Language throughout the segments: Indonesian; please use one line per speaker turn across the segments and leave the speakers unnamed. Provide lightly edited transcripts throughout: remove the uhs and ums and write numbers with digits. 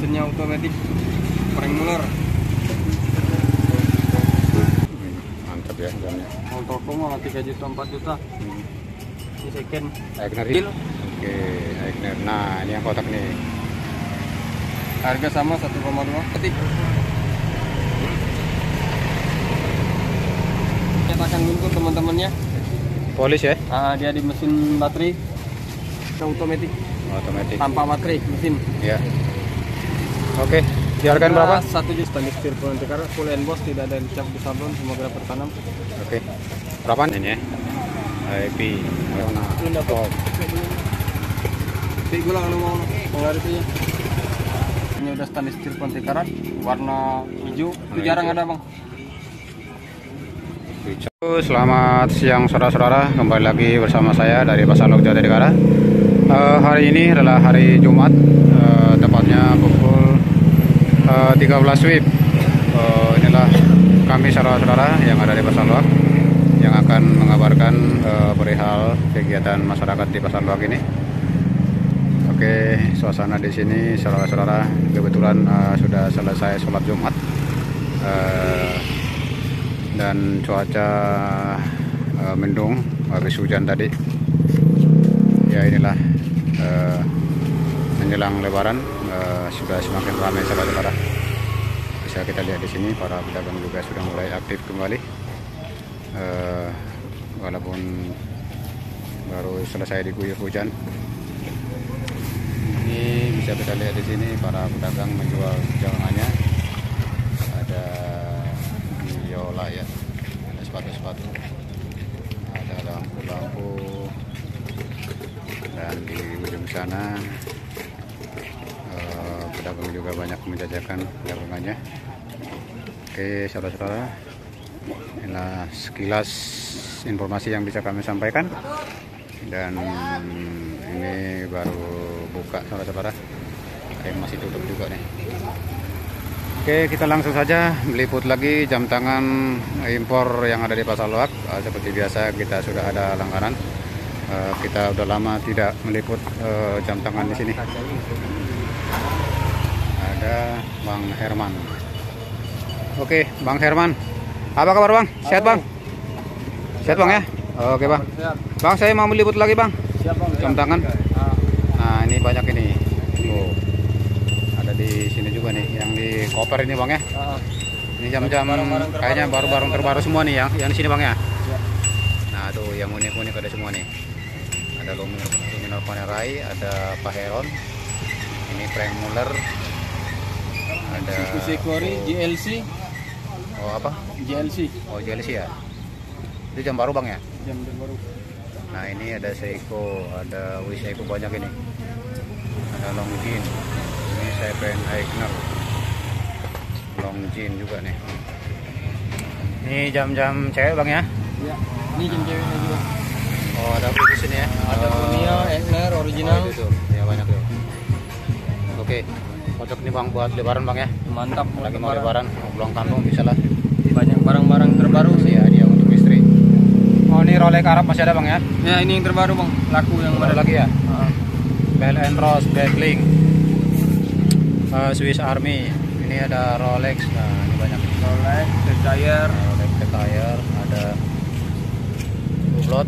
mesinnya otomatis Frank Muller.
Mantap ya jamnya.
Motorku mah 3 juta 4 juta. Ini second
Aigner.
Deal.
Oke, Aigner. Nah, ini yang kotak nih.
Harga sama 1,2. Ketik. Cetakan Winco teman-temannya.
Polis ya?
Dia di mesin baterai. Otomatis.
Otomatis.
Tanpa baterai mesin.
Ya. Oke, dihargain berapa?
1 juta. Stainless steel nanti karena full emboss, tidak ada cap di sablon, semoga dapat tanam.
Oke. Berapa ini ya? IP. Warna top.
Tapi gue lah kalau mau pengaruh itu ya. Ini udah stainless steel Ponte karat, warna hijau. Itu jarang ada bang.
Selamat siang saudara-saudara, kembali lagi bersama saya dari Pasar Lok Jatinegara. Hari ini adalah hari Jumat, tepatnya pukul 13 WIB. Inilah kami saudara-saudara yang ada di Pasar Lok yang akan mengabarkan perihal kegiatan masyarakat di Pasar Lok ini. Oke, suasana di sini saudara-saudara kebetulan sudah selesai sholat Jumat. Dan cuaca mendung habis hujan tadi. Ya inilah menjelang Lebaran sudah semakin ramai saudara-saudara. Bisa kita lihat di sini para pedagang juga sudah mulai aktif kembali. Walaupun baru selesai diguyur hujan. Ini bisa kita lihat di sini para pedagang menjual dagangannya. Ada biola ya, ada sepatu-sepatu, ada lampu-lampu, dan di ujung sana pedagang juga banyak menjajakan dagangannya. Oke saudara-saudara, inilah sekilas informasi yang bisa kami sampaikan, dan ini baru buka saudara-saudara, ada yang masih tutup juga nih. Oke, kita langsung saja meliput lagi jam tangan impor yang ada di Pasar Loak. Seperti biasa kita sudah ada langganan. Kita udah lama tidak meliput jam tangan di sini. Ada Bang Herman. Oke, Bang Herman. Apa kabar Bang? Sehat Bang? Sehat Bang ya? Oke Bang. Bang, saya mau meliput lagi Bang.
Siap bang.
Jam tangan. Nah, ini banyak ini. Tuh. Di sini juga nih yang di koper ini Bang ya. Ini jam-jam kayaknya barang terbaru semua nih yang di sini Bang ya. Nah tuh yang unik-unik ada semua nih. Ada Luminor Panerai, ada Paheron, ini Frank Muller, ada
Sekori GLC.
Oh apa?
GLC.
Oh GLC ya. Itu jam baru Bang ya.
Jam baru.
Nah ini ada Seiko, ada Seiko banyak ini. Ada Longines. Seven Aigner, Longines juga nih. Ini jam-jam cewek Bang ya?
Iya. Ini jam ceweknya juga.
Oh ada di sini ya?
Ada Lumia, Aigner, original.
Oh, itu ya banyak tuh. Oke, cocok nih Bang buat Lebaran Bang ya?
Mantap.
Lagi mau Lebaran, mau pulang kampung bisa lah.
Banyak barang-barang terbaru sih.
Ya dia untuk istri. Oh ini Rolex Arab masih ada Bang ya?
Ya ini yang terbaru Bang. Laku yang
ada lagi ya? Bell & Ross, Breitling. Swiss Army, ini ada Rolex. Nah ini banyak
Rolex, Detayer,
ada Hublot.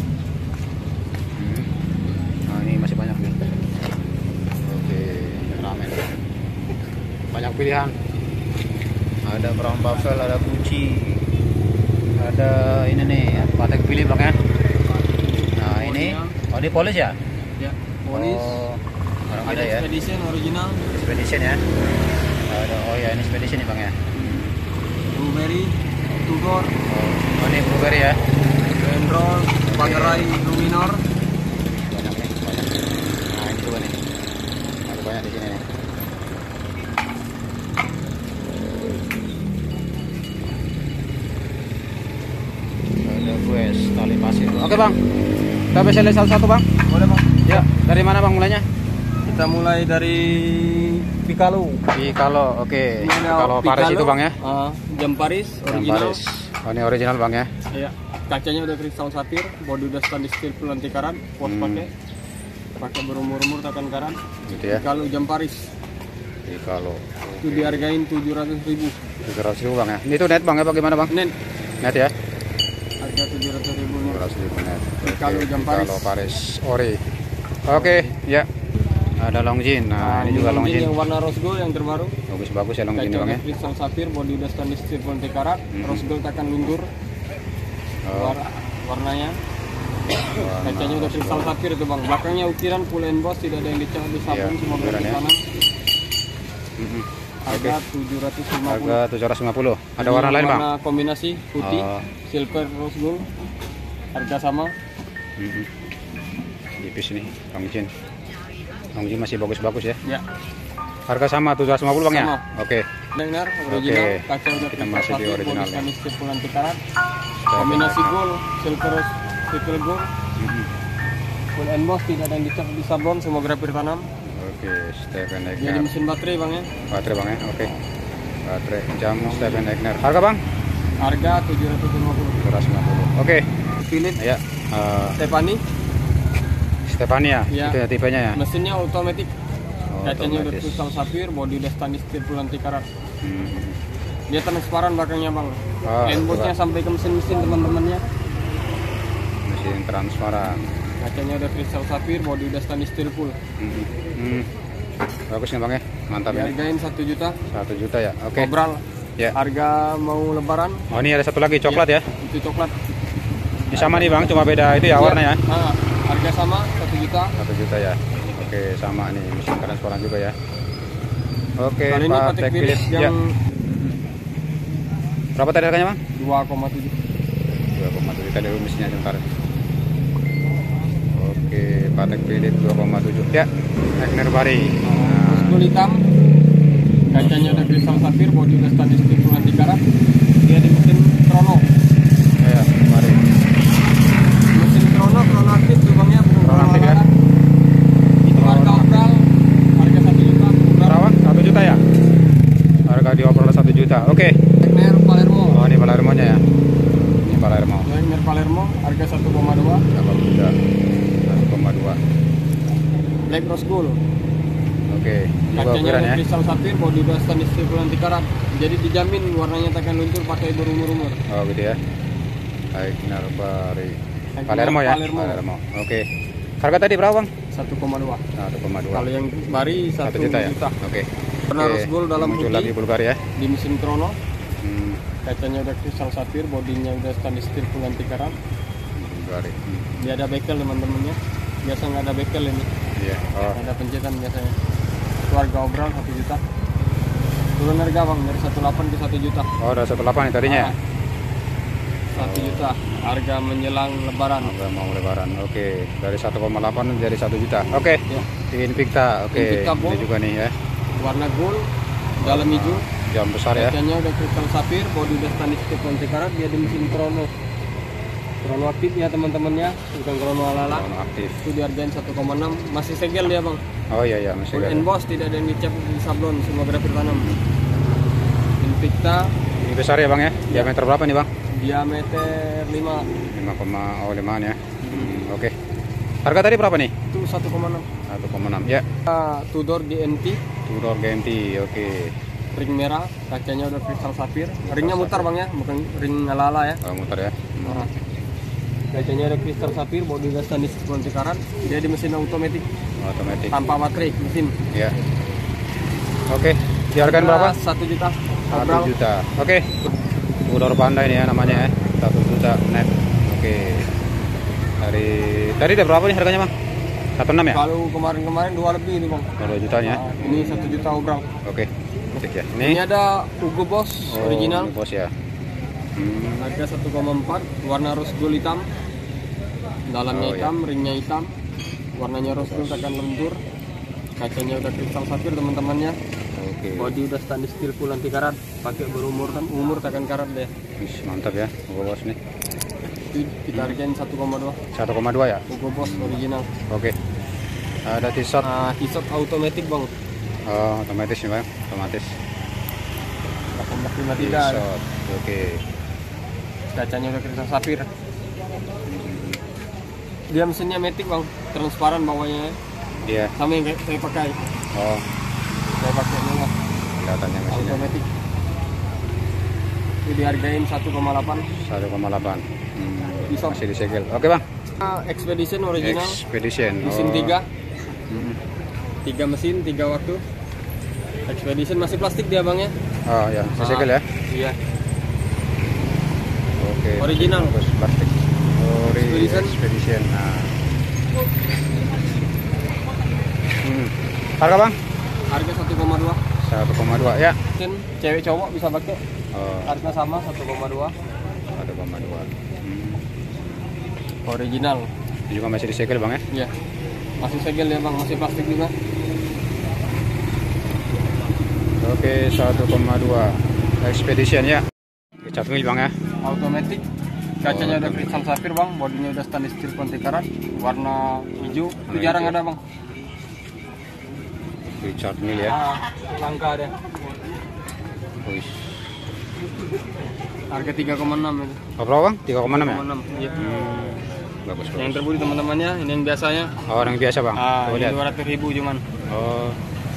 Nah ini masih banyak nih. Oke, ramen. Banyak pilihan. Ada Brown Buffalo, ada Gucci, ada ini nih Patek Philippe Bang ya. Nah ini, oh ini polis ya?
Ya, polis.
Ada ya?
Expedition original.
Expedition ya. Ada, oh ya ini Expedition nih Bang ya.
Blueberry, Tudor.
Oh ini Blueberry ya.
Panerai, Panerai, Luminor.
Banyak nih, banyak. Nah ini juga nih. Ada banyak di sini nih. Ada Gues, tali pasir. Oke Bang. Kita bisa lihat satu-satu Bang.
Boleh Bang.
Ya, dari mana Bang mulainya?
Kita mulai dari Picasso.
Oke. Picasso Paris itu Bang ya?
Jam Paris, original.
Oh ini original Bang ya?
Iya. Kacanya udah kristal satir, bodi udah stainless steel anti karat, pos pakai berumur-umur takan karat.
Gitu ya.
Picasso jam Paris.
Kalau
Itu dihargain 700.000.
700.000 bang ya. Ini tuh net bang ya, bagaimana bang?
Nen,
Net ya.
harga 700.000 nya.
700.000 net.
Kalau jam Paris.
Kalau Paris ori. Oke, ya. Ada Longjin. Nah, ini juga Longjin.
Yang warna rose gold yang terbaru.
Bagus-bagus ya Longjin bang ya.
Kristal sapphire, body udah stainless steel 20 karat. Rose gold akan luntur. Warnanya. Kacanya udah kristal sapphire itu bang. Belakangnya ukiran full emboss, tidak ada yang dicat di sabun, semua
ukiran
berarti
ya.
tanam. Harga 750.
Harga 750. Ada warna lain bang?
Warna kombinasi putih, silver, rose gold. Harga sama.
Tipis nih Longjin. Longjin masih bagus-bagus ya.
Ya.
Harga sama 750 bang ya?
Sama.
Oke.
Dengar original,
Oke.
kaca udah
Kita
kristal
masih di
sapphire,
original
body
ya.
stainless steel 20 karat. Kombinasi gold, silver, rose, silver gold. Full emboss, tidak ada yang dicat di sablon, semua grafir tanam.
Oke, Stephen
Jadi
Egner.
mesin baterai bang ya.
Baterai bang ya, oke. Baterai jam Stephen Egner. Harga bang?
Harga 750.
250. Oke.
Philips
Ya.
Stephanie,
Stefania,
Ya.
itu ya tipenya ya.
mesinnya otomatis. Kacanya udah
Otomatis.
kristal sapphire, body udah stainless steel 20 karat.
Hmm.
Dia transparan belakangnya bang.
Oh,
Embossnya
coba.
sampai ke mesin-mesin teman-temannya.
Mesin transparan.
Kacanya udah kristal sapphire, body udah stainless steel full.
Bagus nih bang ya, mantap ini.
Dihargain 1 juta.
1 juta ya, oke.
Kobral.
Ya.
Harga mau lebaran.
Oh ini ada satu lagi coklat ya.
Itu coklat.
Ini sama nih bang, cuma beda itu ya warna ya.
Harga sama 1 juta.
1 juta ya. Oke, sama nih mesin transparan juga ya. Oke,
Kali ini Patek Philips
ya.
yang
Berapa tadi harganya bang?
2,7.
2,7 tadi mesinnya sebentar. Oke, Patek Philips 2,7 ya. Egner Bari.
Terus gold hitam. Kacanya udah kristal sapphire, body udah stainless steel 20 karat. Dia di mesin Chrono.
Ya, Bari.
Mesin Chrono aktif tuh bang ya.
Chrono aktif ya.
Itu harga obral. Harga 1 juta.
Berapa? 1 juta ya? Harga diobrol 1 juta. Oke.
Egner Palermo.
Oh, ini Palermo-nya ya. Ini Palermo.
Egner Palermo. Harga 1,2.
Berapa juta? 1,2.
Black Rose Gold.
Oke. Ini
Kacanya
ukuran
udah
ya.
kristal sapphire, body udah stainless steel 20 karat. Jadi dijamin warnanya takkan luntur pakai berumur-umur.
Oh, gitu ya. Egner Bari.
Egner
Palermo ya?
Palermo.
Oke. Harga tadi berapa, Bang?
1,2.
1,2.
Kalau yang bari 1
1 juta ya?
juta.
Oke.
Warna rose gold dalam
muncul
putih.
lagi Bulgari ya.
Di mesin Chrono.
Hmm,
Kacanya udah kristal sapphire, bodinya udah stainless steel 20 karat.
Bulgari.
Dia ada bekel teman-temannya. Biasa nggak ada bekel ini.
Iya. Oh,
Ada pencetan biasanya. Itu harga obral 1 juta. Turun harga bang dari 1,8 ke 1 juta.
oh udah 1,8 nih tadinya ya.
1 juta. Harga menjelang lebaran.
Udah mau lebaran. Oke, dari 1,8 jadi 1 juta. Oke.
Ya.
Invicta. Oke.
Invicta
Ini
Bold.
juga nih ya.
Warna gold, dalam hijau.
Jam besar ya.
Kacanya udah kristal sapphire, body udah stainless steel 20 karat. Dia di mesin Chrono. Chrono aktif ya teman-temannya, bukan Chrono ala-ala.
Warna aktif.
Itu dihargain 1,6. Masih segel dia bang.
Oh iya iya masih
Full
ada.
emboss, tidak ada yang dicap di sablon, semua grafir tanam. Invicta
Ini besar ya, Bang ya. Diameter berapa nih, Bang?
diameter 5.
5,5 ya. Oke. Harga tadi berapa nih?
Itu 1,6.
1,6 ya.
Tudor DNT,
Tudor GMT. Oke.
ring merah, kacanya udah kristal sapphire. Ringnya mutar bang ya, bukan ring ala-ala ya.
Kalau muter ya.
Nah, kacanya ada kristal sapphire, body udah stainless 20 karat. Dia di mesin otomatis
Otomatis.
tanpa baterai mesin.
Ya. Oke. Dihargain berapa?
1 juta.
1 juta. Oke. Tudor Pandai nih ya namanya ya. 1 juta net. Oke. Tadi udah berapa nih harganya, Bang? 1,6 ya?
Kalau kemarin-kemarin 2 lebih ini bang.
2 jutanya.
Nah, ini 1 juta obral.
Oke. Cek ya.
Ini ada Hugo Boss original.
Bos ya.
Harga 1,4, warna rose gold hitam. Dalamnya
Oh, iya.
hitam, ringnya hitam. Warnanya rose gold akan lentur. Kacanya udah kristal sapphire teman-temannya.
Oke.
Body udah stainless steel full anti karat. Pakai berumur kan umur takkan karat deh.
Wih, mantap ya. Hugo Boss nih.
Itu kita hargain 1,2.
1,2 ya.
Hugo Boss original.
Oke. Ada t-shirt.
T-shirt automatic bang.
Oh, otomatis nih, Bang. Otomatis.
18,3 tidak.
T-shirt. Oke.
Kacanya udah kristal sapphire. Dia mesinnya matic bang, transparan bawahnya.
Iya.
Sama yang kayak saya pakai.
Oh,
Saya pakai memang.
kelihatannya mesinnya.
Automatic. Ini dihargain 1,8.
1,8.
Bisa.
Masih disegel. Oke bang.
Expedition original.
Expedition.
Mesin 3. 3 mesin, 3 waktu. Expedition masih plastik dia bang ya.
Oh ya, disegel ya.
Iya.
Oke.
Original.
Terus plastik.
Expedition.
Expedition. Nah. Harga bang?
Harga 1,2.
1,2 ya.
Mungkin cewek cowok bisa pakai.
Oh,
Harga sama 1,2.
1,2.
Original.
Ini juga masih disegel bang ya?
Iya. Masih segel ya bang, masih plastik juga.
Oke, 1,2 Expedition ya. Cat wheel bang ya.
Automatic. Kacanya udah
Automatic.
kristal sapphire bang, bodinya udah stainless steel 20 karat, warna hijau. Itu jarang
hijau.
ada bang.
Cat wheel ya.
Langka ada.
Wih.
Harga 3,6 itu.
Oh, berapa bang? 3,6 ya?
3,6. Iya.
Bagus
Yang
bagus.
terbudi teman-temannya, ini yang biasanya.
Oh, yang biasa bang. Coba
Ini
lihat.
200.000 cuman.
Oh.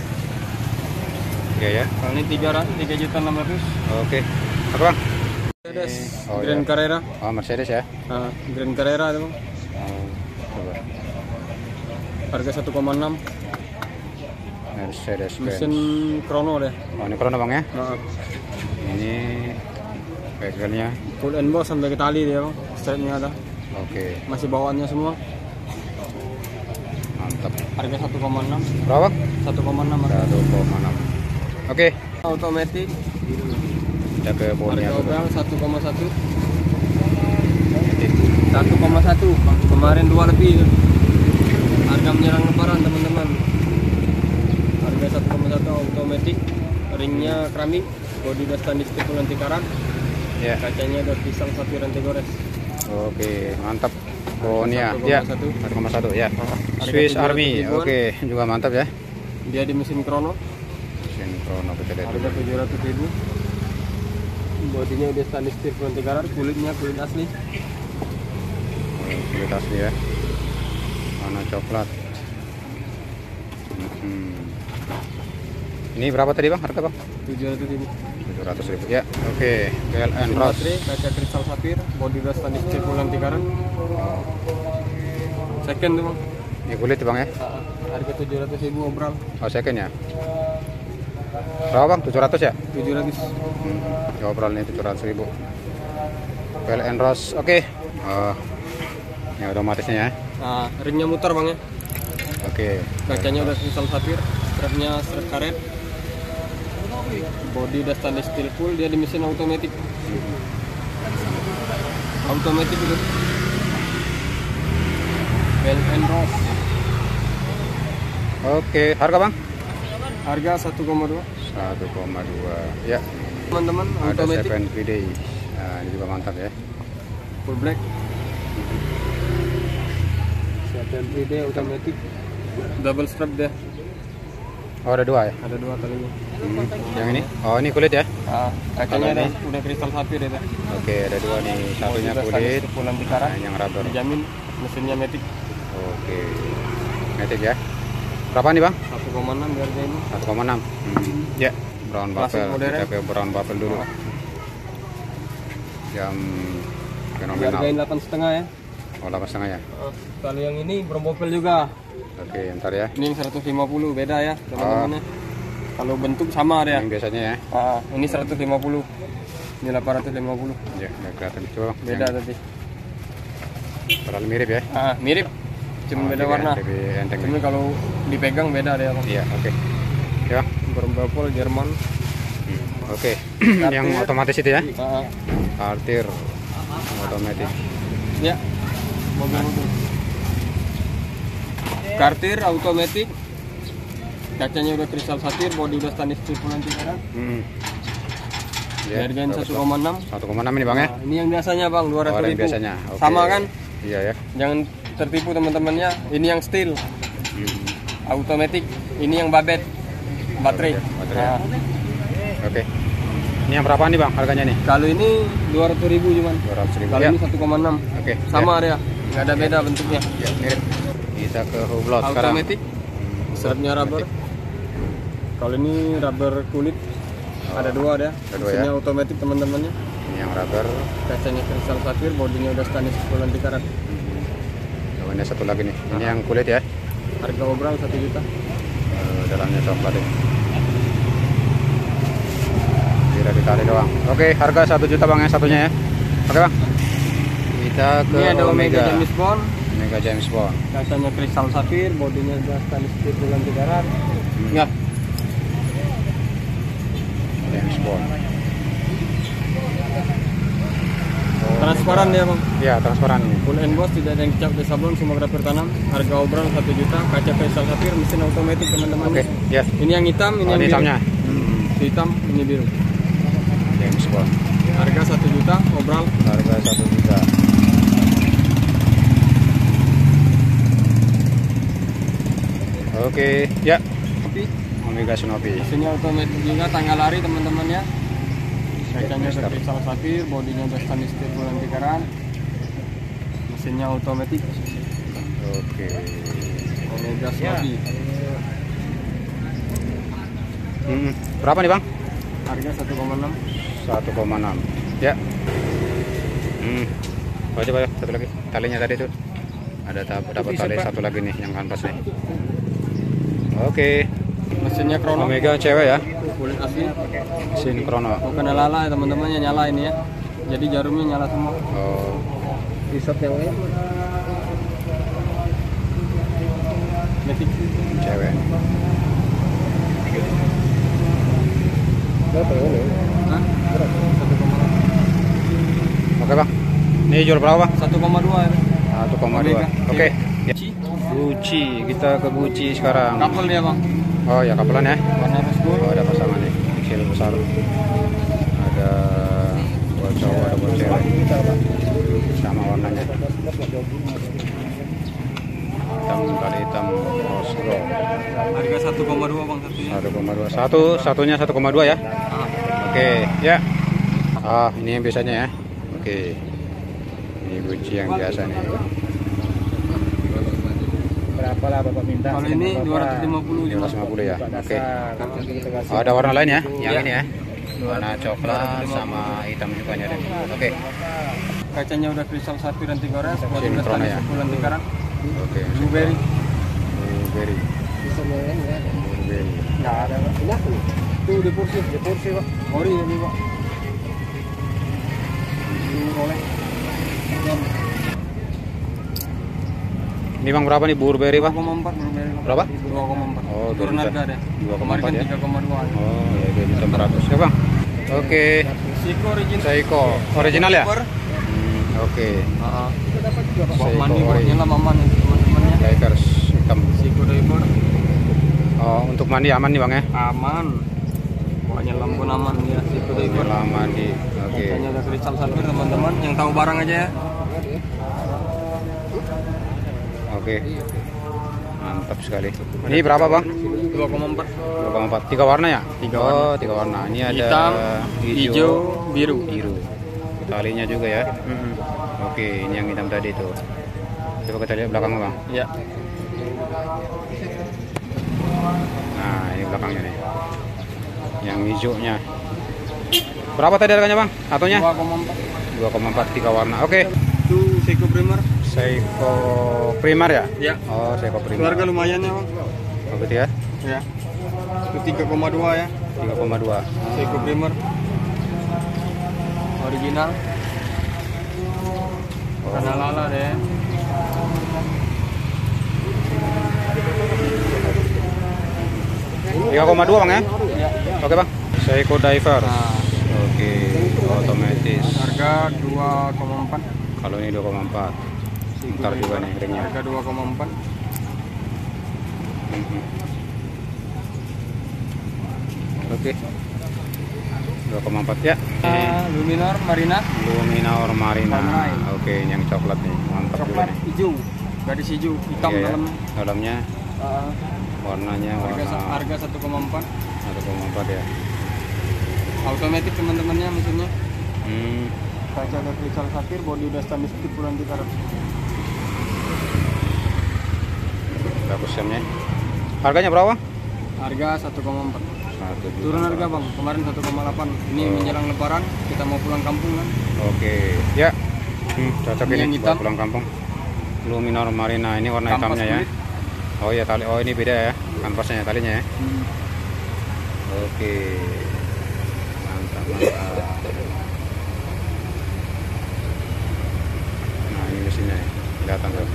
Iya ya.
Kalau ini 3.600.000.
Oke. Apa bang?
Mercedes,
Oh,
Grand
iya.
Carrera.
Oh, Mercedes ya.
Grand Carrera itu bang.
Oh, coba.
Harga 1,6.
Mercedes Benz.
Mesin Chrono deh.
Oh, ini Chrono bang ya.
Maaf.
Ini bezelnya.
Full emboss sampai ke tali dia bang. Strapnya ada.
Oke,
Masih bawaannya semua.
mantap.
Harga 1,6.
Berapa bang?
1,6 harga.
1,6. Oke,
Automatic.
kita ke powernya
Harga
dulu.
obral 1,1. 1,1 bang. Kemarin 2 lebih. Harga menyerang lebaran teman-teman. Harga 1,1 automatic. Ringnya keramik. Bodi udah stainless steel anti karat.
Ya.
Kacanya udah pisang sapphire anti gores.
Oke, mantap. Powernya ya.
1,1.
1,1 ya.
Harga
Swiss
700
Army.
ribuan.
Oke, juga mantap ya.
Dia di mesin Chrono.
Mesin Chrono kita lihat
Harga
dulu.
700.000. Bodinya udah stainless steel anti karat. Kulitnya kulit asli.
Oh, kulit asli ya. Warna coklat. Ini berapa tadi bang? Harga bang?
700.000.
700.000 ya. Oke, PLN Ross.
Baterai, kaca kristal sapphire, body udah stainless steel anti karat. Second tuh bang.
Ini kulit bang ya.
Harga 700.000 obral.
Oh, second ya. Berapa bang? 700 ya?
700.
Ya, obral ini 700.000. PLN Ross. Oke. Oh, ini otomatisnya ya.
Nah, ringnya muter bang ya.
Oke.
Kacanya udah kristal sapphire, strapnya strap karet. Body udah stainless steel full, dia di mesin automatic. Automatic itu. PLN Ross.
Oke, harga bang?
Harga 1,2.
1,2 ya.
Teman-teman,
Ada
automatic
7 day. Nah, ini juga mantap ya.
full black. 7 day automatic. Double strap deh.
Oh, ada 2 ya.
Ada 2 talinya.
Yang ini? Oh, ini kulit ya.
Kacanya
Kalau
udah kristal sapphire ya.
Oke, ada 2 nih. Satunya kulit,
Pulang di karat.
nah, yang rubber.
Dijamin mesinnya matic.
Oke. Matic ya. Berapa nih bang?
1,6 harga ini.
1,6. Ya, brown
Klasik
buffle.
modern.
Kita ke brown buffle dulu. Yang fenomenal.
Hargain 8,5 ya.
Oh, 8,5 ya.
Kalau yang ini brown buffle juga.
Oke, ntar ya.
Ini yang 150 beda ya teman-teman. Kalau bentuk sama dia.
Yang biasanya ya.
Ini 150. Ini 850.
Ya, nggak kelihatan. Coba bang.
Beda
Yang
tadi.
terlalu mirip ya.
Mirip. Cuma beda
lebih-
warna.
Lebih enteng.
Cuma kalau dipegang beda dia bang.
Iya, oke. Ya.
Brown buffle Jerman.
Oke. Yang otomatis itu ya. Partir otomatis.
Ya. Mobil-mobil. Kartir automatic. Kacanya udah kristal sapphire, bodi udah stainless steel anti karat.
Ya,
Hargain
bagus,
1,6.
1,6 ini bang ya.
Ini yang biasanya bang, 200.000.
Oh, yang biasanya. Oke.
Sama kan?
Iya ya.
Jangan tertipu teman-temannya. Ini yang steel, automatic. Ini yang babet, baterai.
Baterai.
Nah,
Oke. Ini yang berapa nih bang harganya nih?
kalau ini 200.000 cuman.
200.000
Kalau
ya.
ini 1,6.
Oke.
Sama dia, nggak ada beda bentuknya.
Ya, mirip. Kita ke hublot sekarang.
Automatic, strapnya rubber. Kalau ini rubber kulit Ada dua ada.
Ada dua,
Mesinnya
ya.
otomatis teman-temannya.
Ini yang rubber.
Kacanya kristal safir, bodinya udah stainless 10 karat.
Oh, ini satu lagi nih. Ini yang kulit ya.
Harga obral 1 juta.
Dalamnya coklat ini. Tidak ditarik doang. Oke, harga 1 juta bang ya satunya ya. Oke bang. Kita ke
Ini ada Omega James Bond.
Omega James Bond.
Kacanya kristal safir, bodinya udah stainless 10 karat. Ya.
James Bond.
Transparan dia bang.
Ya, transparan ini.
Full emboss, tidak ada yang cap di sablon, semua grafir tanam. Harga obral 1 juta. Kaca kristal safir, mesin otomatis teman-teman.
Oke, ya.
Ini yang hitam, ini yang
Ini
biru.
hitamnya.
Hitam, ini biru.
James Bond.
Harga 1 juta, obral.
Harga 1 juta. Oke, ya.
Tapi
Omega Snoopy.
mesinnya otomatis juga, tanggal lari teman-temannya. Kacanya kristal safir, bodinya udah stainless steel 10 karat. Mesinnya otomatis.
Oke.
Omega Snoopy.
Berapa nih bang?
Harga 1,6.
1,6. Ya. Coba satu lagi. Talinya tadi tuh. Ada dapat tali satu lagi nih yang kanvas nih. Oke.
Mesinnya krono.
Omega cewek ya.
Kulit asli.
Mesin krono.
Bukan lala ya teman-temannya, nyala ini ya. Jadi jarumnya nyala semua.
Oh.
Resort yang lain. Matic.
Cewek.
Hah? 1,8.
Oke bang. Ini jual berapa bang?
1,2 ya.
1,2. Oke. Ya.
Gucci.
Gucci, kita ke Gucci sekarang.
Couple dia bang.
Oh ya kapelan ya.
Warna rose gold.
Oh ada pasangan nih. Kecil besar. Ada buat cowok, ada buat cewek. Sama warnanya. Hitam kali hitam rose gold.
Harga 1,2 bang satunya.
1,2. Satunya 1,2 ya. Oke, ya. Ah, ini yang biasanya ya. Oke. Ini Gucci yang biasa nih.
Berapa lah Bapak minta?
Kalau ini 250 juga.
250 ya. Oke. Oh, ada warna lain ya? Yang ini ya. Warna coklat sama hitam juga ada. Oke.
Kacanya udah kristal safir anti gores,
Mesin
bodinya
krono
stainless
ya.
10 karat.
Oke.
Blueberry.
Blueberry. Blueberry.
Nggak ada pak. Tuh di kursi pak. Ori ini pak. Ini oleh.
Ini bang berapa nih blueberry pak?
2,4 blueberry.
Berapa?
2,4.
Oh,
Turun
2 juta.
harga deh.
2,4
Kemarin kan
ya?
3,2.
Oh ya 2.400.000 ya bang. Oke.
Seiko original.
Seiko original ya?
Super.
Oke.
Bawa
Seiko
mandi,
ori.
bawanya lah maman teman-temannya.
Lakers hitam.
Seiko diver.
Oh untuk mandi aman nih bang ya?
Aman. Bawanya lambun aman ya. Seiko diver.
Lah mandi. Oke.
Kacanya ada kristal safir teman-teman. Yang tahu barang aja ya.
Oke. Mantap sekali. Ini berapa bang?
2,4.
2,4. 3 warna ya?
3
Oh 3 warna. Ini ada
Hitam, hijau, biru.
biru. Talinya juga ya. Oke, ini yang hitam tadi tuh. Coba kita lihat belakangnya bang.
Ya.
Nah ini belakangnya nih. Yang hijaunya. Berapa tadi harganya bang? Satunya?
2,4.
2,4 3 warna. Oke.
Itu Seiko Primer.
Seiko Primer ya?
Ya.
Oh Seiko Primer.
Harga lumayan ya bang.
Oh gitu ya?
Ya. Itu 3,2 ya.
3,2.
Seiko Primer. Original. Karena lala deh.
Tiga 3,2 bang ya?
Ya.
Oke bang. Seiko Diver.
Nah,
Oke, otomatis.
harga 2,4.
Kalau ini 2,4. Ntar juga nih ringnya.
Harga 2,4.
Oke. 2,4 ya.
Luminor Marina.
Luminor Marina.
Warna.
Oke, ini yang coklat nih. Mantap juga
Coklat
nih.
hijau. Gadis hijau. Hitam
Iya, ya.
dalam.
Dalamnya warnanya
Harga 1,4.
1,4 ya.
Automatic teman-temannya mesinnya.
Hmm.
Kaca ada kristal safir, body udah stainless 10 karat.
Bagus jamnya. Harganya berapa?
Harga 1,4.
1 juta.
Turun harga bang, kemarin 1,8. Ini menjelang lebaran, kita mau pulang kampung kan.
Oke, ya. Cocok
Ini yang
ini
hitam.
buat pulang kampung. Luminor Marina ini warna
Kampas
hitamnya ya.
kulit.
Oh ya tali, oh ini beda ya, kanvasnya talinya ya. Oke, mantap mantap. Nah ini mesinnya, ya. Kelihatan tuh.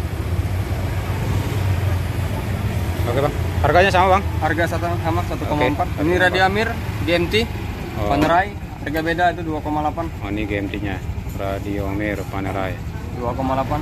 Oke bang, harganya sama bang?
Harga sama 1,4.
Oke,
Ini
1,4.
Radiamir GMT,
Oh.
Panerai. Harga beda itu 2,8.
Oh ini GMT-nya, Radiomir Panerai.
2,8.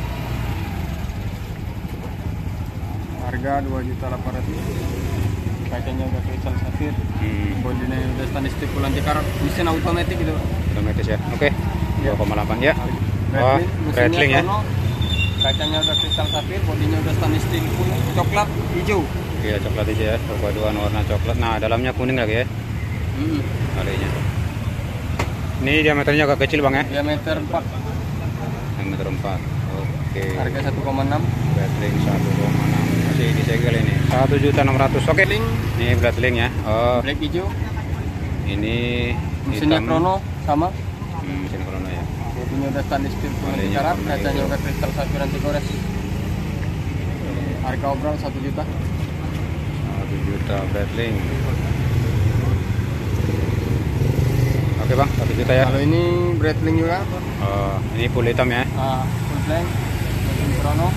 Harga 2.800.000. Kacanya udah kristal safir. Bodinya udah stainless steel pulang karat. Mesin otomatis gitu.
Otomatis ya. Oke, 2,8 ya. Oh,
Mesinnya
Breitling ya.
Chrono. Kacanya udah kristal safir, bodinya udah stainless steel full coklat hijau.
Iya coklat aja ya, perpaduan warna coklat. Nah dalamnya kuning lagi ya, talinya. Ini diameternya agak kecil bang ya?
Diameter 4.
Diameter 4. Oke.
Harga 1,6.
Breitling 1,6. Masih disegel ini. 1.600.000. Oke. Ini Breitling ya. Oh,
Black hijau.
ini
Mesinnya
hitam.
Chrono sama.
Mesin Chrono ya.
Bodinya udah stainless steel full
Talinya
karat.
warna
Kacanya
hijau.
udah kristal safir anti gores. Harga obral 1 juta.
1 juta Breitling. Oke bang, 1 juta ya.
Kalau ini Breitling juga.
Oh, ini full hitam ya.
Full blank. Mesin Chrono.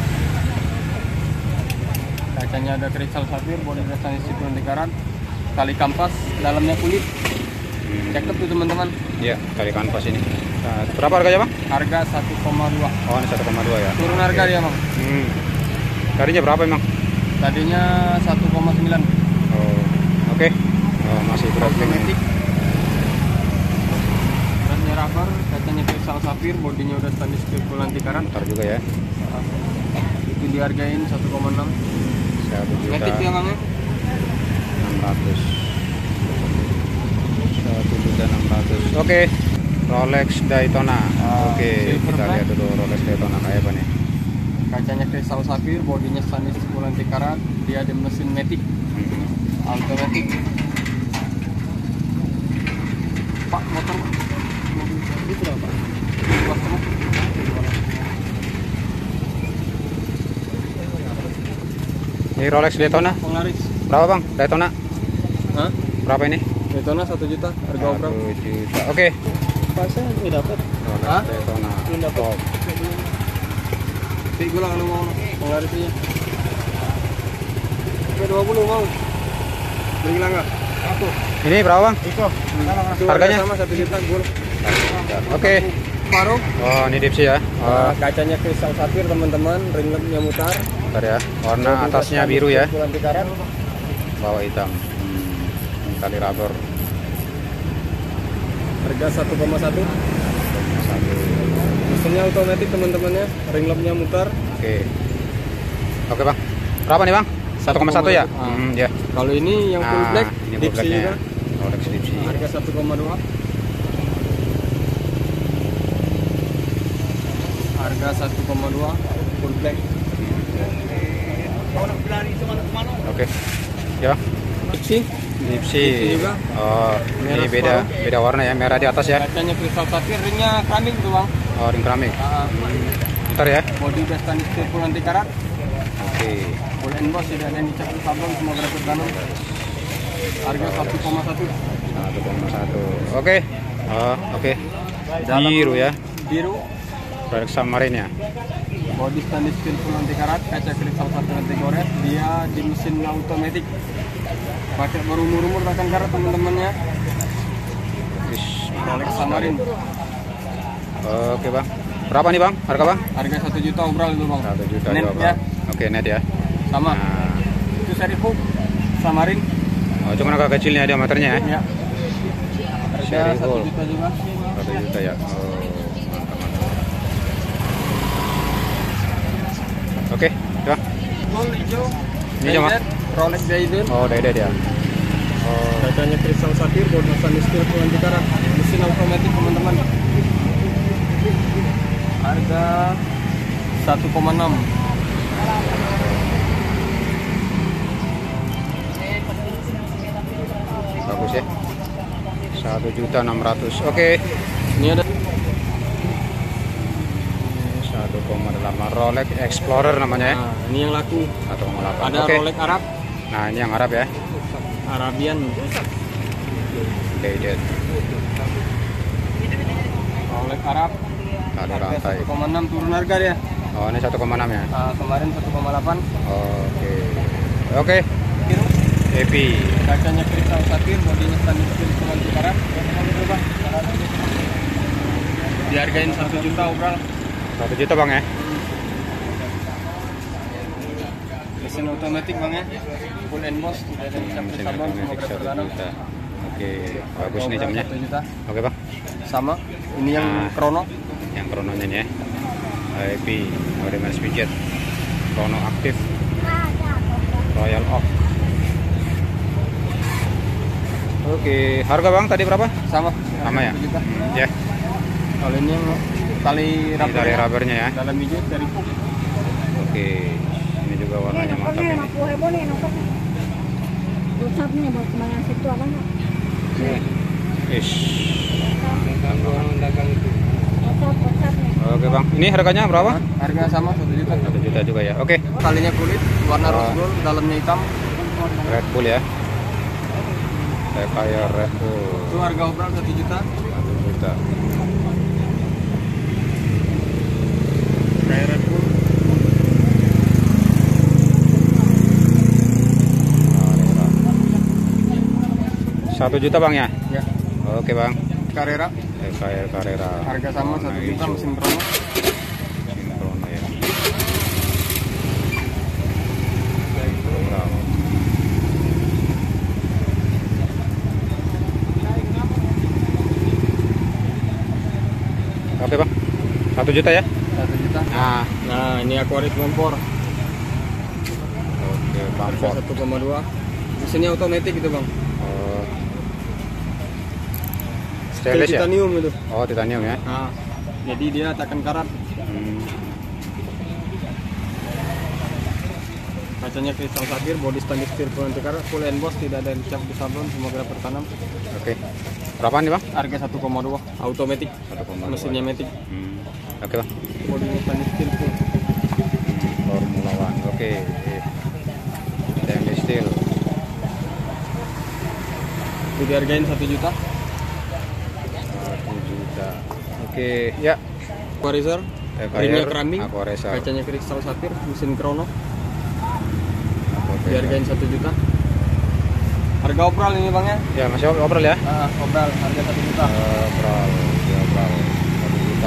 Kacanya ada kristal safir, bodi udah stainless steel anti karat. Tali kampas, dalamnya kulit. Cakep tuh teman-teman.
Iya, tali kanvas ini. Nah, berapa harganya bang?
Harga 1,2.
Oh ini 1,2 ya.
Turun harga dia bang.
Tadinya berapa emang?
Tadinya 1,9.
Oh, oke. Oh, masih Breitling.
Otomatis. Beratnya rubber, kacanya kristal safir, bodinya udah stainless steel full anti karat.
Ntar juga ya.
Itu dihargain 1,6.
1 juta
Metik ya bang ya?
600. 1 juta 600. Oke. Rolex Daytona. Oke,
silver
kita
black.
lihat dulu Rolex Daytona kayak apa nih.
Kacanya kristal safir, bodinya stainless steel full anti karat. Dia ada mesin matic, automatic. Pak motor itu berapa? 2,5.
Ini Rolex Daytona.
Penglaris.
Berapa bang? Daytona?
Hah?
Berapa ini?
Daytona 1 juta, harga obral.
1 juta. Oke.
Pasnya nggak dapat.
Rolex
Hah?
Daytona.
Belum dapat.
Top.
Tapi gue lah mau penglarisnya. Oke 20 mau. Beli lah nggak? Aku.
Ini berapa bang?
Itu.
Harganya?
Sama 1 juta gue.
Oke.
Paruh.
Oh ini Dipsy ya. Oh,
Kacanya kristal safir teman-teman, ring lampnya mutar.
bentar ya. Warna atasnya biru ya.
Full anti karat.
Bawah hitam. Tali rubber.
Harga 1,1. Mesinnya otomatis teman-temannya, ring lampnya mutar.
Oke. Oke bang. Berapa nih bang? 1,1 ya? Ya.
Kalau ini yang full black,
Ini full
Dipsy
blacknya ya.
juga.
Rolex Dipsy.
Harga 1,2. Harga 1,2 full black.
Oke. Ya bang.
Dipsy.
Dipsy.
juga.
Oh, ini
Merah
beda warna ya. Merah di atas ya.
Kacanya kristal safir, ringnya keramik tuh bang.
Oh, ring keramik. Bentar ya.
Bodi udah stainless steel full anti karat.
Oke.
Full emboss, tidak ada yang dicat sabun, semua grafit Canon. Harga 1,1.
1,1. Oke. Oh, oke. Biru ya.
Biru.
Rolex Submarine ya.
Bodi stainless steel full anti karat, kaca kristal safir anti gores. Dia di mesin automatic. Pakai berumur-umur bahkan karat teman-temannya. Rolex Submarine.
Oke bang. Berapa nih bang? Harga bang?
Harga 1 juta obral itu bang.
1 juta
Net
juga,
ya.
Bang. Oke net ya.
Sama.
Nah,
Itu seri Hook Submarine.
oh, cuma agak kecilnya diameternya ya.
Ya. Harga
Seri
1
Hook.
juta juga.
1 juta ya. Oh, mantap mantap. Oke, ya.
Gold hijau.
Ini cuma?
Rolex Dayden.
Oh, Dayden ya. Oh,
Kacanya kristal safir, bodi stainless steel full anti karat. Mesin otomatis teman-teman. Harga 1,6.
ya. 1.600.000. Oke.
Ini ada
1,8 Rolex Explorer namanya ya.
nah, ini yang laku.
1,8.
Ada
Oke.
Rolex Arab,
Nah, ini yang Arab ya.
Arabian.
Dated.
Rolex Arab.
Tali
Harga
rantai.
1,6 turun harga dia.
Oh, ini 1,6 ya.
Kemarin 1,8.
Oke. Oke. Happy.
Kacanya kristal satir, bodinya stainless steel dengan karat. Dihargain 1 juta obral.
1 juta Bang ya.
Mesin otomatis Bang ya. Full emboss, tidak ada cap
Mesin
sabun, semua
otomatis 1
berdalam.
juta. Oke, bagus nih jamnya.
1 juta.
Oke Bang.
Sama. Ini yang
Nah.
Chrono.
Yang krononya nih ya. Happy. Audimax Fidget. Chrono aktif. Royal Oak. Oke, harga Bang tadi berapa?
Sama.
Sama ya?
1 juta.
Ya.
Kalau ini yang tali
Ini
rubber.
tali rubbernya ya.
Dalam hijau dari puk.
Oke. Ini juga warnanya mantap ini.
Usapnya buat kemana situ apa enggak?
Ish.
Usapnya.
Oke Bang. Ini harganya berapa?
Harga sama 1 juta.
1 juta juga ya. Oke.
Talinya kulit, warna
Oh.
rose gold, dalamnya hitam.
Red Bull ya. Kayak Red Bull.
Itu harga obral 1 juta.
1 juta.
Kayak Red Bull.
1 juta Bang ya.
Ya.
Oke Bang.
Carrera.
Kayak Carrera.
Harga sama 1 juta, mesin Chrono.
Chrono ya. Oke Bang. 1 juta ya.
1 juta. Nah, ini Aquarit kompor.
Oke,
Harga
Bangkok.
1,2. Mesinnya otomatis gitu Bang.
Oh. Stainless ya?
Titanium itu.
Oh, titanium ya.
Nah, jadi dia takkan karat.
Hmm.
Kacanya kristal safir, body stainless steel anti karat, full emboss, tidak ada cap di sablon, semua gerak tertanam.
Oke. Berapaan nih Bang?
Harga 1,2, automatic.
1,2.
Mesinnya matic.
Oke Bang.
Body stainless steel full.
Formula One. Oke. Stainless steel.
Itu dihargain 1 juta.
1 juta. Oke, ya.
Aquarizer, ringnya keramik,
Aquarizer.
kacanya kristal safir, mesin Chrono.
Oke.
Dihargain 1 juta. Harga obral ini Bang ya.
Ya, masih obrol ya.
Obral harga 1 juta.
Obrol, ya obrol. 1 juta.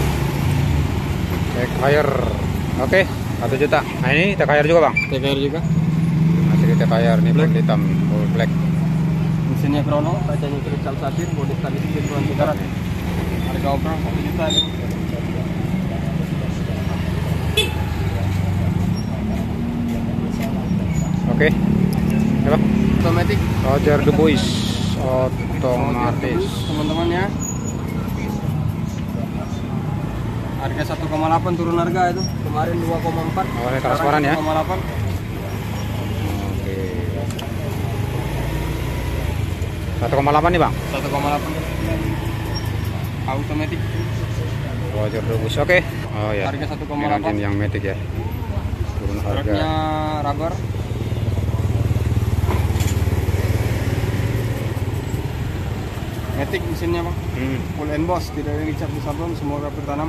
Tech hire. Oke, 1 juta. Nah, ini tech hire juga Bang.
TKR juga.
Masih di tech hire nih, full hitam, full black.
Mesinnya Chrono, kacanya kristal safir, body stainless steel anti karat. Harga obral 1 juta ini.
Oke. Ya Bang.
Otomatis.
Roger the Boys otomatis.
Teman-teman ya. Harga 1,8 turun harga itu. Kemarin 2,4.
Oh, ini transparan ya.
1,8.
Oke. 1,8 nih Bang.
1,8. Automatic.
Roger the Boys. Oke. Oh ya.
Harga 1,8.
Ini engine yang matic ya. Turun harga.
Raknya rubber. Matic mesinnya Bang. Full emboss, tidak ada dicap di sablon, semua gerak tertanam.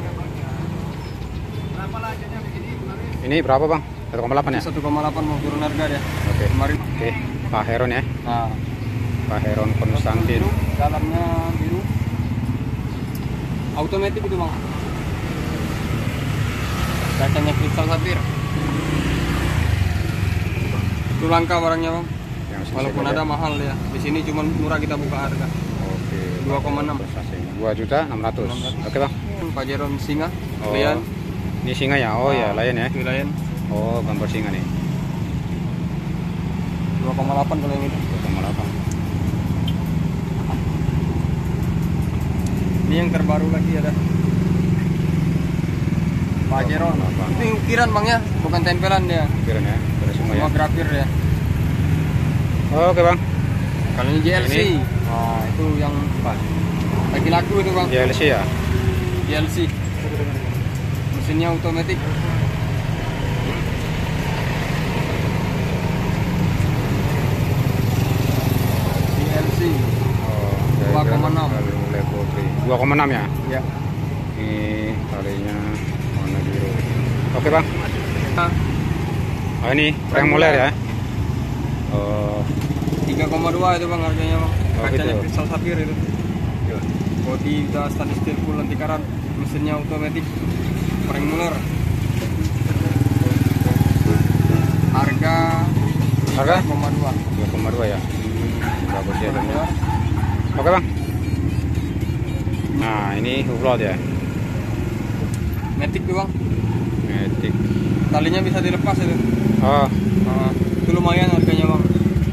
Ini berapa Bang? 1,8 ya?
1,8 mau turun harga dia.
Oke.
Kemarin.
Oke. Pak Heron ya.
Nah,
Pak Heron Konstantin.
biru, dalamnya biru. Automatic itu Bang. Kacanya kristal safir. Itu langka barangnya Bang.
Yang sisi
Walaupun
saja.
ada mahal ya. Di sini cuma murah kita buka harga.
Oke.
2,6.
2.600.000. Oke Bang.
Pajeron singa,
Oh.
lian,
Ini singa ya? Oh ya, lion ya.
lian.
Oh, gambar singa nih.
2,8 kalau yang itu.
2,8.
Ini yang terbaru lagi ada. Pajeron.
2,8.
Itu ukiran Bang ya, bukan tempelan dia.
Kira ya. Dari semua ya.
Semua grafir ya.
Oke Bang.
Kalau ini JLC.
Ini?
Nah, itu yang apa? Lagi laku itu bang.
JLC ya.
JLC. Mesinnya otomatis. JLC.
Oh,
2,6.
Level 3. 2,6 ya.
Ya.
Ini kalinya warna biru. Oke bang.
Nah,
Oh ini Premuller ya. Oh
3,2 itu bang harganya bang.
Oh,
Kacanya
gitu.
kristal sapphire itu. Bodi udah stainless steel full anti karat. Mesinnya otomatis. Premuller. Harga
Harga?
3,2.
2,2 ya. Bagus ya bang. Oke bang. Nah ini Hublot ya.
Matic tuh bang.
Matic.
Talinya bisa dilepas itu.
Oh
Nah, itu lumayan harganya bang.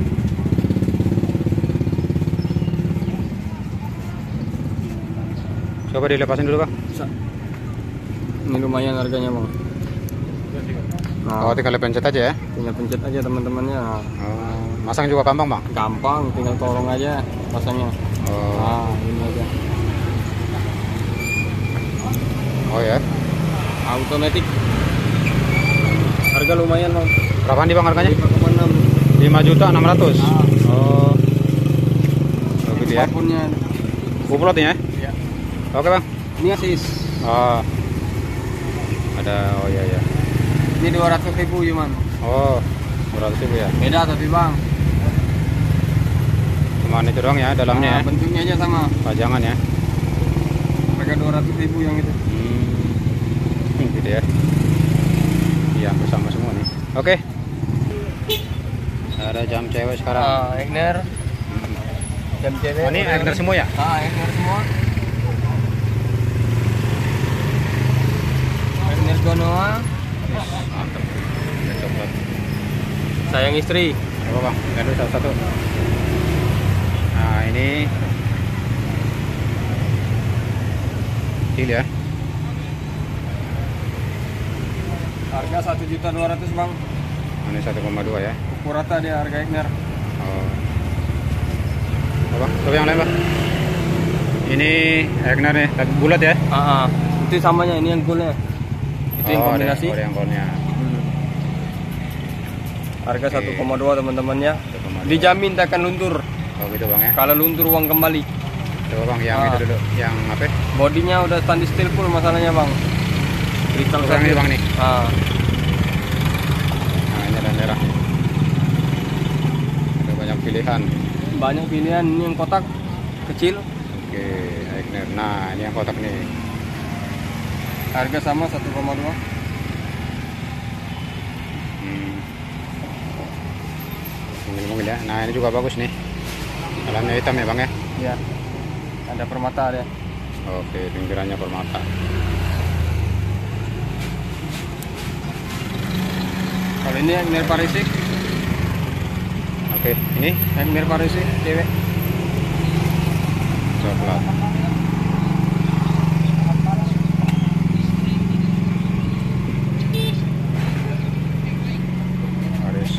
coba dilepasin dulu bang.
Bisa. Ini lumayan harganya bang. Nah,
Oh tinggal pencet aja ya.
tinggal pencet aja teman-temannya. Nah,
Oh, masang juga gampang bang.
gampang, tinggal tolong aja pasangnya.
Oh,
Nah, ini aja.
oh ya.
Automatic. Harga lumayan bang.
Berapa nih bang harganya?
5,6.
5.600.000.
Nah,
Oh, oh gitu ya.
Vapunnya.
Hublot ya.
Ya.
Oke bang.
Ini asis.
Oh, ada. Oh ya ya.
Ini 200.000 cuman.
Oh, 200.000 ya.
Beda tapi bang.
Cuman itu doang ya dalamnya
Nah,
ya.
bentuknya aja sama.
Pajangan ya.
Harga 200.000 yang itu.
Gitu ya. Iya bersama semua nih. Oke. Ada jam cewek sekarang.
Egner. Jam cewek.
Oh, ini Egner semua ya?
Egner semua. Egner Gonoa.
Mantap. Ya, coklat.
Sayang istri.
Coba bang, lihat dulu satu-satu. Nah ini kecil ya.
Harga 1.200.000 bang.
Ini 1,2 ya.
Ukur rata dia harga Egner.
Oh. Coba, coba yang lain bang. Ini Egner nih, tapi bulat ya.
Itu samanya, ini yang goldnya. Itu yang kombinasi.
Ada yang goldnya.
Harga
Oke.
1,2 teman-temannya.
1,2.
Dijamin tak akan luntur.
Oh gitu bang ya.
Kalau luntur uang kembali.
Coba bang, yang itu dulu, yang apa?
Bodinya udah stainless steel full masalahnya bang. Kristal
Yang ini bang nih.
Ah.
Nah ini ada merah. Ada banyak pilihan.
Banyak pilihan, ini yang kotak kecil.
Oke, Egner. Nah ini yang kotak nih.
Harga sama 1,2.
Mungkin ya. Nah ini juga bagus nih. Dalamnya hitam ya bang ya.
Ya. Ada permata ada.
Oke, pinggirannya permata.
Kalau ini Egner Parisi.
Oke, ini
Egner Parisi cewek.
coklat. Aris.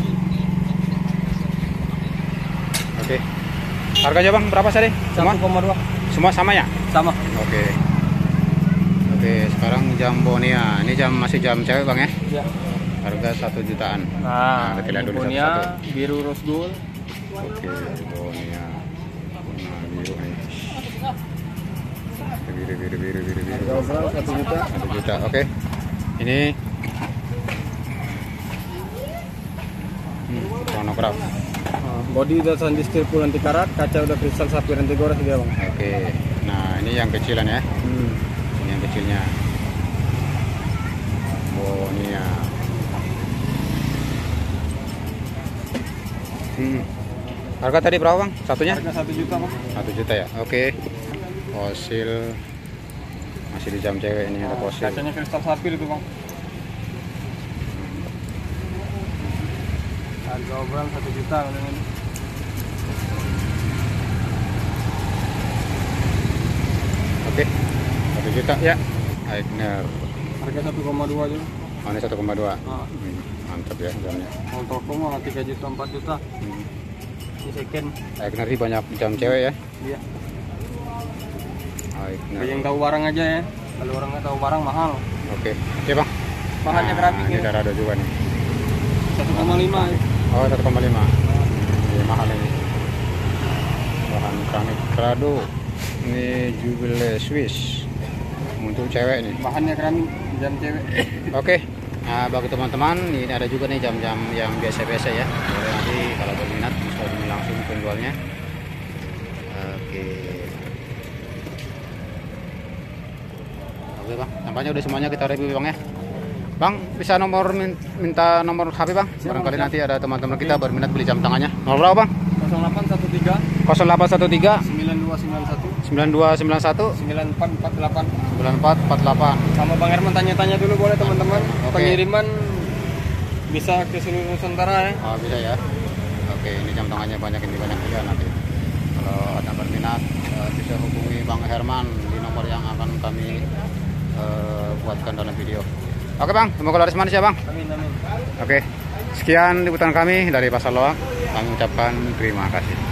Oke. Harganya bang berapa tadi? Semua?
1,2.
Semua sama ya?
Sama.
Oke. Oke, sekarang jam Bonia. Ini masih jam cewek bang ya?
Ya.
Harga 1 jutaan.
Nah,
kita lihat dulu
Bonia
satu-satu.
biru rose gold.
Oke, Bonia. Nah, biru nih. Biru.
Harga overall 1 juta.
1 juta. Oke. Ini chronograph.
Body udah stainless steel full anti karat, kaca udah kristal sapphire anti gores dia bang.
Oke. Nah, ini yang kecilan ya. Ini yang kecilnya. Bonia. Harga tadi berapa bang? Satunya?
Harga 1 juta bang.
1 juta ya. Oke. Fosil masih di jam cewek ini ada fosil.
Kacanya kristal sapphire itu bang. Harga overall 1 juta kalau ini.
Oke. 1 juta ya. Egner.
Harga 1,2 aja.
Oh, ini 1,2.
Nah,
Mantap ya jamnya.
mau toko mah 3 juta 4 juta. di second.
Aigner banyak jam cewek ya.
Iya.
Aigner.
Yang tahu barang aja ya. Kalau orang nggak tahu barang mahal.
Oke bang.
Bahannya keramik
ini
ya.
Dorado juga nih.
1,5.
Oh 1,5. Ini mahal ini. Bahan keramik Dorado. Ini Jubilee Swiss untuk cewek nih.
Bahannya keramik jam cewek.
Oke. Nah, bagi teman-teman ini ada juga nih jam-jam yang biasa-biasa ya. Boleh nanti kalau berminat bisa hubungi langsung penjualnya. Oke. Oke bang, nampaknya udah semuanya kita review bang ya. Bang, bisa minta nomor HP bang? Barangkali nanti ada teman-teman kita berminat beli jam tangannya. Nomor berapa bang?
0813
0813
9291
9291
9448.
9448.
Sama Bang Herman tanya-tanya dulu boleh teman-teman.
Oke.
Pengiriman bisa ke seluruh Nusantara ya.
Oh bisa ya. Oke, ini jam tangannya banyak juga nanti. Kalau ada berminat bisa hubungi Bang Herman di nomor yang akan kami buatkan dalam video. Oke bang, semoga laris manis ya bang.
Amin amin.
Oke, sekian liputan kami dari Pasar Loak. Kami ucapkan terima kasih.